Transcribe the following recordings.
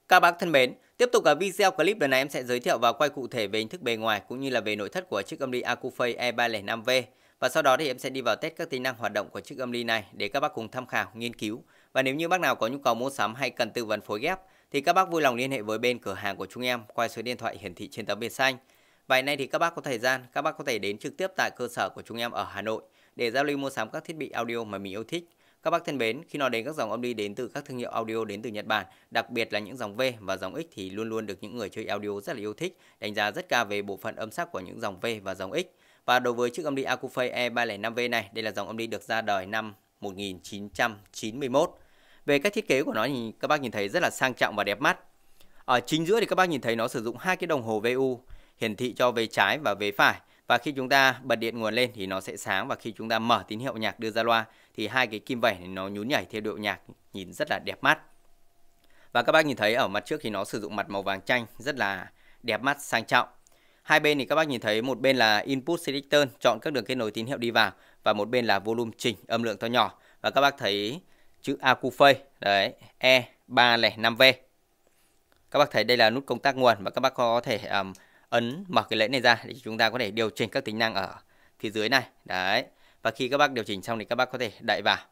Các bác thân mến, tiếp tục ở video clip lần này em sẽ giới thiệu và quay cụ thể về hình thức bề ngoài cũng như là về nội thất của chiếc âm ly Acouphase E305V. Và sau đó thì em sẽ đi vào test các tính năng hoạt động của chiếc âm ly này để các bác cùng tham khảo, nghiên cứu. Và nếu như bác nào có nhu cầu mua sắm hay cần tư vấn phối ghép thì các bác vui lòng liên hệ với bên cửa hàng của chúng em qua số điện thoại hiển thị trên tấm biển xanh. Vậy nay thì các bác có thời gian, các bác có thể đến trực tiếp tại cơ sở của chúng em ở Hà Nội để giao lưu mua sắm các thiết bị audio mà mình yêu thích. Các bác thân mến, khi nói đến các dòng âm ly đến từ các thương hiệu audio đến từ Nhật Bản, đặc biệt là những dòng V và dòng X thì luôn luôn được những người chơi audio rất là yêu thích, đánh giá rất cao về bộ phận âm sắc của những dòng V và dòng X. Và đối với chiếc âm ly Acouphase E305V này, đây là dòng âm ly được ra đời năm 1991. Về cách thiết kế của nó thì các bác nhìn thấy rất là sang trọng và đẹp mắt. Ở chính giữa thì các bác nhìn thấy nó sử dụng hai cái đồng hồ VU hiển thị cho về trái và về phải. Và khi chúng ta bật điện nguồn lên thì nó sẽ sáng, và khi chúng ta mở tín hiệu nhạc đưa ra loa thì hai cái kim vẩy này nó nhún nhảy theo điệu nhạc, nhìn rất là đẹp mắt. Và các bác nhìn thấy ở mặt trước thì nó sử dụng mặt màu vàng chanh rất là đẹp mắt, sang trọng. Hai bên thì các bác nhìn thấy một bên là input selector chọn các đường kết nối tín hiệu đi vào, và một bên là volume chỉnh âm lượng to nhỏ. Và các bác thấy chữ Acouphase đấy, E305V. Các bác thấy đây là nút công tắc nguồn, và các bác có thể ấn mở cái lẫy này ra để chúng ta có thể điều chỉnh các tính năng ở phía dưới này. Đấy. Và khi các bác điều chỉnh xong thì các bác có thể đậy vào.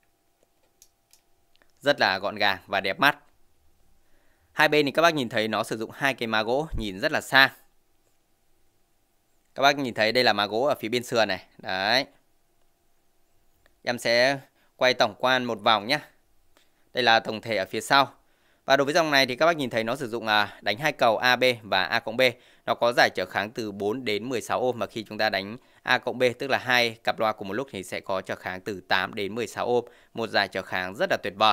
Rất là gọn gàng và đẹp mắt. Hai bên thì các bác nhìn thấy nó sử dụng hai cái má gỗ nhìn rất là sang. Các bác nhìn thấy đây là má gỗ ở phía bên sườn này. Đấy. Em sẽ quay tổng quan một vòng nhé. Đây là tổng thể ở phía sau. Và đối với dòng này thì các bác nhìn thấy nó sử dụng đánh hai cầu AB và A cộng B. Nó có giải trở kháng từ 4 đến 16 ohm, và khi chúng ta đánh A cộng B tức là hai cặp loa cùng một lúc thì sẽ có trở kháng từ 8 đến 16 ohm, một giải trở kháng rất là tuyệt vời.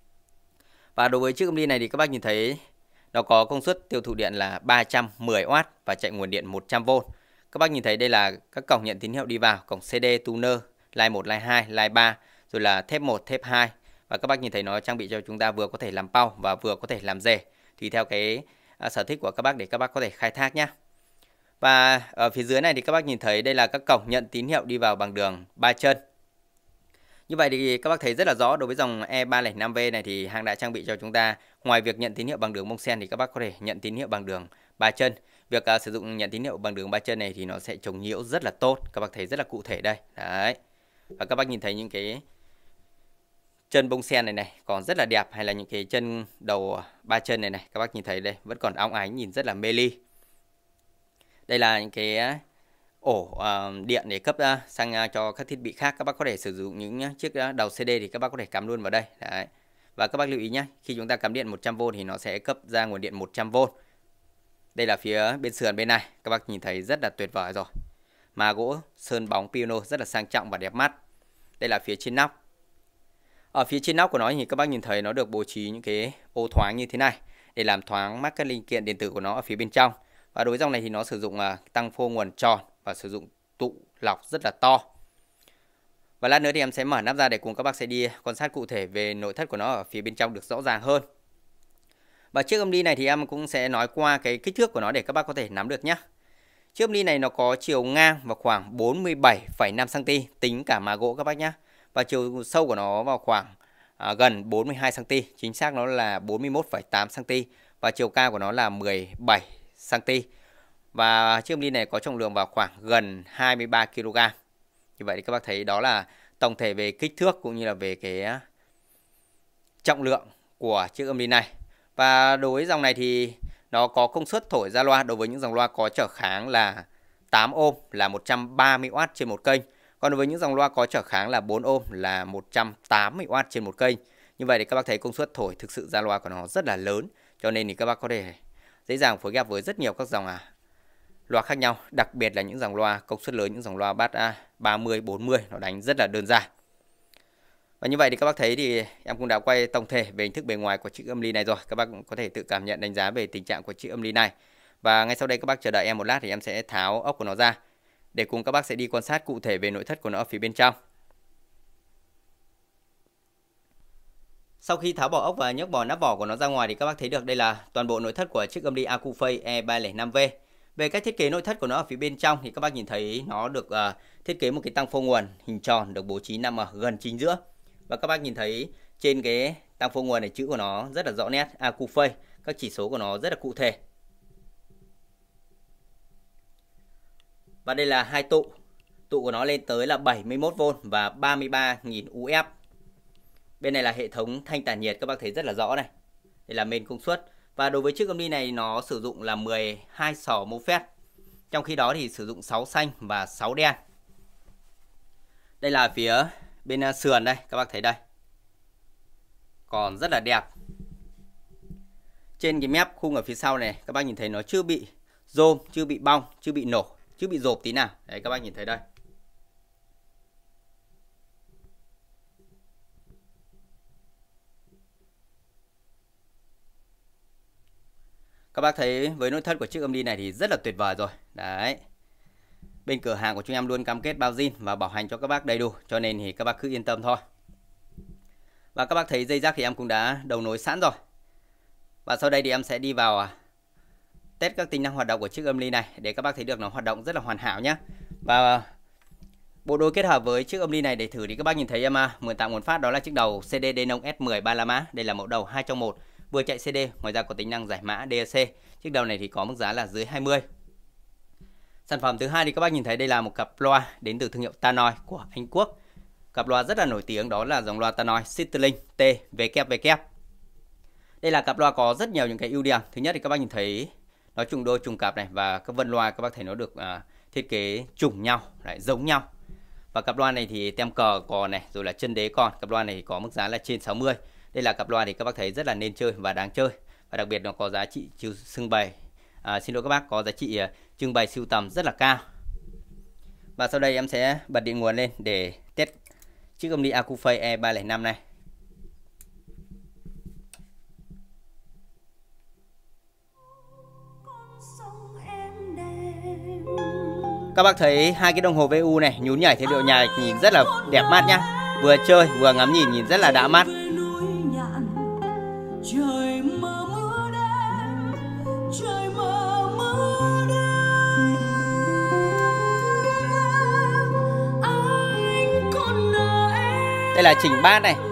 Và đối với chiếc âm ly này thì các bác nhìn thấy nó có công suất tiêu thụ điện là 310W và chạy nguồn điện 100V. Các bác nhìn thấy đây là các cổng nhận tín hiệu đi vào, cổng CD, tuner, line 1, line 2, line 3, rồi là thép 1, thép 2. Và các bác nhìn thấy nó trang bị cho chúng ta vừa có thể làm pau và vừa có thể làm rề, tùy theo cái sở thích của các bác để các bác có thể khai thác nhé. Và ở phía dưới này thì các bác nhìn thấy đây là các cổng nhận tín hiệu đi vào bằng đường 3 chân. Như vậy thì các bác thấy rất là rõ, đối với dòng E305V này thì hãng đã trang bị cho chúng ta ngoài việc nhận tín hiệu bằng đường bông sen thì các bác có thể nhận tín hiệu bằng đường 3 chân. Việc sử dụng nhận tín hiệu bằng đường 3 chân này thì nó sẽ chống nhiễu rất là tốt. Các bác thấy rất là cụ thể đây. Đấy. Và các bác nhìn thấy những cái chân bông sen này còn rất là đẹp, hay là những cái chân đầu 3 chân này các bác nhìn thấy đây vẫn còn óng ánh, nhìn rất là mê ly. Đây là những cái ổ điện để cấp sang cho các thiết bị khác. Các bác có thể sử dụng những chiếc đầu CD thì các bác có thể cắm luôn vào đây. Đấy. Và các bác lưu ý nhé, khi chúng ta cắm điện 100V thì nó sẽ cấp ra nguồn điện 100V. Đây là phía bên sườn bên này, các bác nhìn thấy rất là tuyệt vời rồi. Má gỗ sơn bóng piano rất là sang trọng và đẹp mắt. Đây là phía trên nóc. Ở phía trên nóc của nó thì các bác nhìn thấy nó được bố trí những cái ô thoáng như thế này để làm thoáng mát các linh kiện điện tử của nó ở phía bên trong. Và đối với dòng này thì nó sử dụng tăng phô nguồn tròn và sử dụng tụ lọc rất là to. Và lát nữa thì em sẽ mở nắp ra để cùng các bác sẽ đi quan sát cụ thể về nội thất của nó ở phía bên trong được rõ ràng hơn. Và chiếc âm ly này thì em cũng sẽ nói qua cái kích thước của nó để các bác có thể nắm được nhé. Chiếc âm ly này nó có chiều ngang vào khoảng 47,5 cm tính cả má gỗ các bác nhé. Và chiều sâu của nó vào khoảng gần 42 cm, chính xác nó là 41,8 cm, và chiều cao của nó là 17 cm. Và chiếc âm ly này có trọng lượng vào khoảng gần 23 kg. Như vậy thì các bác thấy đó là tổng thể về kích thước cũng như là về cái trọng lượng của chiếc âm ly này. Và đối với dòng này thì nó có công suất thổi ra loa đối với những dòng loa có trở kháng là 8 ohm là 130W trên một kênh. Còn đối với những dòng loa có trở kháng là 4 ohm là 180W trên một kênh. Như vậy thì các bác thấy công suất thổi thực sự ra loa của nó rất là lớn, cho nên thì các bác có thể dễ dàng phối ghép với rất nhiều các dòng loa khác nhau, đặc biệt là những dòng loa công suất lớn, những dòng loa bass 30, 40 nó đánh rất là đơn giản. Và như vậy thì các bác thấy thì em cũng đã quay tổng thể về hình thức bề ngoài của chiếc âm ly này rồi. Các bác cũng có thể tự cảm nhận đánh giá về tình trạng của chiếc âm ly này. Và ngay sau đây các bác chờ đợi em một lát thì em sẽ tháo ốc của nó ra để cùng các bác sẽ đi quan sát cụ thể về nội thất của nó ở phía bên trong. Sau khi tháo bỏ ốc và nhấc bỏ nắp vỏ của nó ra ngoài thì các bác thấy được đây là toàn bộ nội thất của chiếc âm ly Acouphase E305V. Về cách thiết kế nội thất của nó ở phía bên trong thì các bác nhìn thấy nó được thiết kế một cái tăng phô nguồn hình tròn được bố trí nằm ở gần chính giữa. Và các bác nhìn thấy trên cái tăng phô nguồn này chữ của nó rất là rõ nét Acouphase. Các chỉ số của nó rất là cụ thể. Và đây là hai tụ. Tụ của nó lên tới là 71V và 33.000 UF. Bên này là hệ thống thanh tản nhiệt, các bác thấy rất là rõ này. Đây là main công suất. Và đối với chiếc âm ly này nó sử dụng là 12 sò MOSFET. Trong khi đó thì sử dụng 6 xanh và 6 đen. Đây là phía bên sườn đây, các bác thấy đây. Còn rất là đẹp. Trên cái mép khung ở phía sau này, các bác nhìn thấy nó chưa bị rôm, chưa bị bong, chưa bị nổ, chưa bị rộp tí nào. Đấy, các bác nhìn thấy đây. Các bác thấy với nội thất của chiếc âm ly này thì rất là tuyệt vời rồi. Đấy. Bên cửa hàng của chúng em luôn cam kết bao zin và bảo hành cho các bác đầy đủ, cho nên thì các bác cứ yên tâm thôi. Và các bác thấy dây jack thì em cũng đã đầu nối sẵn rồi. Và sau đây thì em sẽ đi vào test các tính năng hoạt động của chiếc âm ly này để các bác thấy được nó hoạt động rất là hoàn hảo nhé. Và bộ đôi kết hợp với chiếc âm ly này để thử thì các bác nhìn thấy em mượn tạm nguồn phát đó là chiếc đầu CD Denon S10 3 la mã. Đây là mẫu đầu 2 trong 1, vừa chạy CD, ngoài ra có tính năng giải mã DAC. Chiếc đầu này thì có mức giá là dưới 20. Sản phẩm thứ hai thì các bác nhìn thấy đây là một cặp loa đến từ thương hiệu Tannoy của Anh Quốc. Cặp loa rất là nổi tiếng đó là dòng loa Tannoy Sterling TWW. Đây là cặp loa có rất nhiều những cái ưu điểm. Thứ nhất thì các bác nhìn thấy nó trùng đôi trùng cặp này, và các vân loa các bác thấy nó được thiết kế trùng nhau, lại giống nhau. Và cặp loa này thì tem cờ còn này, rồi là chân đế còn. Cặp loa này thì có mức giá là trên 60. Đây là cặp loa thì các bác thấy rất là nên chơi và đáng chơi. Và đặc biệt nó có giá trị trưng bày, xin lỗi các bác, có giá trị trưng bày sưu tầm rất là cao. Và sau đây em sẽ bật điện nguồn lên để test chiếc âm ly Acouphase E305 này. Các bác thấy hai cái đồng hồ VU này nhún nhảy theo điệu nhạc nhìn rất là đẹp mắt nhá. Vừa chơi vừa ngắm nhìn rất là đã mắt. Đây là chỉnh bass này.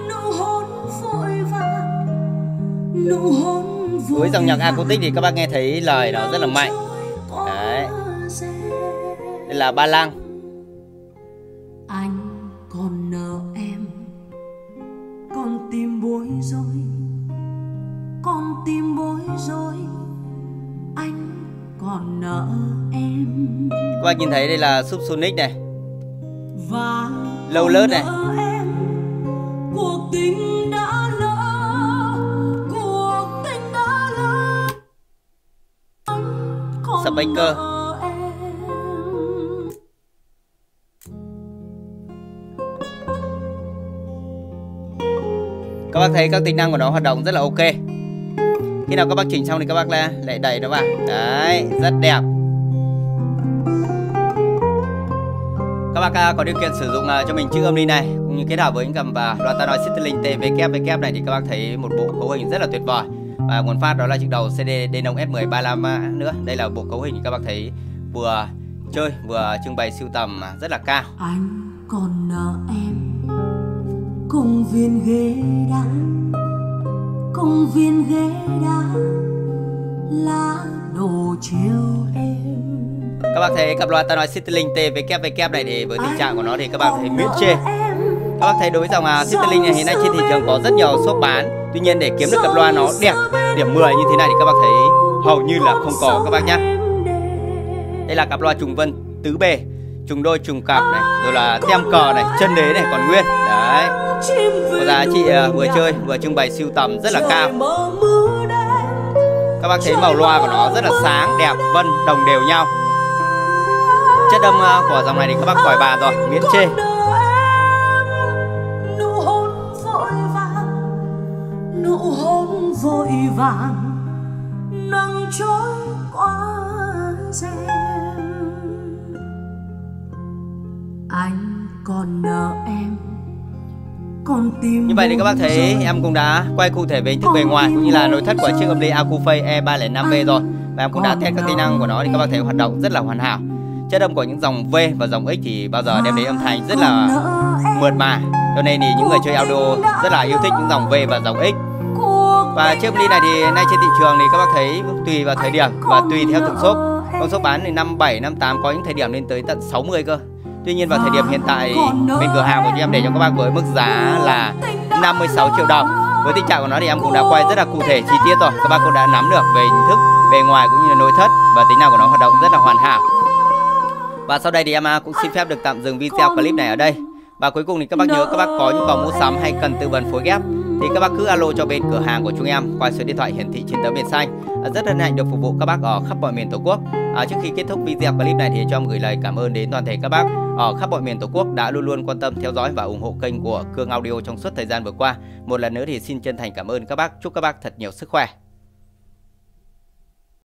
Với dòng nhạc acoustic thì các bác nghe thấy lời nó rất là mạnh. Đấy. Đây là ba lăng. Anh còn nợ em, con tim bối rối, con tim bối rối. Anh còn nợ em. Các bác nhìn thấy đây là Subsonic này, và lâu lớt này. Cuộc tình đã lỡ, cuộc tình đã lỡ. Spanker. Các bác thấy các tính năng của nó hoạt động rất là ok. Khi nào các bác chỉnh xong thì các bác lại đẩy nó vào. Đấy, rất đẹp. Các bác có điều kiện sử dụng cho mình chiếc âm ly này cũng như kết hợp với những cầm và loa Tannoy Sterling TWW này thì các bác thấy một bộ cấu hình rất là tuyệt vời. Và nguồn phát đó là chiếc đầu CD Denon S10 3 la mã nữa. Đây là bộ cấu hình các bác thấy vừa chơi vừa trưng bày sưu tầm rất là cao. Anh còn nợ em công viên ghế đá, công viên ghế đá lá đồ chiều em. Các bác thấy cặp loa Tannoy Sterling TWW này thì với tình trạng của nó thì các bác thấy miễn chê. Các bác thấy đối với dòng Sterling này hiện nay trên thị trường có rất nhiều shop bán. Tuy nhiên để kiếm được cặp loa nó đẹp điểm 10 như thế này thì các bác thấy hầu như là không có các bác nhá. Đây là cặp loa trùng vân tứ bề, trùng đôi trùng cặp này, rồi là tem cờ này, chân đế này còn nguyên. Đấy. Có giá trị vừa chơi vừa trưng bày sưu tầm rất là cao. Các bác thấy màu loa của nó rất là sáng, đẹp, vân đồng đều nhau. Chất âm của dòng này thì các bác khỏi bàn rồi, miễn chê. Nụ hôn vội vàng nắng trôi qua rèm. Anh còn nợ em, con tim. Như vậy thì các bác thấy em cũng đã quay cụ thể về hình thức bề ngoài cũng như là nội thất của chiếc âm ly Acouphase E305V rồi. Và em cũng đã test các tính năng của nó thì các bác thấy hoạt động rất là hoàn hảo. Chất âm của những dòng V và dòng X thì bao giờ đem đến âm thanh rất là mượt mà. Cho nên thì những người chơi audio rất là yêu thích những dòng V và dòng X. Và chiếc ly này thì nay trên thị trường thì các bác thấy tùy vào thời điểm và tùy theo từng shop. Con shop bán thì 57, 58, có những thời điểm lên tới tận 60 cơ. Tuy nhiên vào thời điểm hiện tại bên cửa hàng của chúng em để cho các bác với mức giá là 56 triệu đồng. Với tình trạng của nó thì em cũng đã quay rất là cụ thể chi tiết rồi. Các bác cũng đã nắm được về hình thức, bề ngoài cũng như là nội thất và tính năng của nó hoạt động rất là hoàn hảo. Và sau đây thì em cũng xin phép được tạm dừng video clip này ở đây. Và cuối cùng thì các bác nhớ, các bác có nhu cầu mua sắm hay cần tư vấn phối ghép thì các bác cứ alo cho bên cửa hàng của chúng em qua số điện thoại hiển thị trên tấm biển xanh. Rất hân hạnh được phục vụ các bác ở khắp mọi miền Tổ quốc. Trước khi kết thúc video clip này thì cho em gửi lời cảm ơn đến toàn thể các bác ở khắp mọi miền Tổ quốc đã luôn luôn quan tâm theo dõi và ủng hộ kênh của Cương Audio trong suốt thời gian vừa qua. Một lần nữa thì xin chân thành cảm ơn các bác. Chúc các bác thật nhiều sức khỏe.